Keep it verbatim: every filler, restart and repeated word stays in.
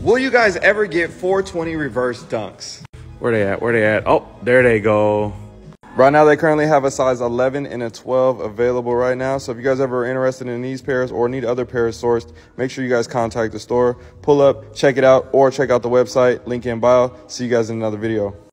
Will you guys ever get four twenty reverse dunks? Where they at? Where they at? Oh, there they go. Right now, they currently have a size eleven and a twelve available right now. So if you guys ever are interested in these pairs or need other pairs sourced, make sure you guys contact the store. Pull up, check it out, or check out the website. Link in bio. See you guys in another video.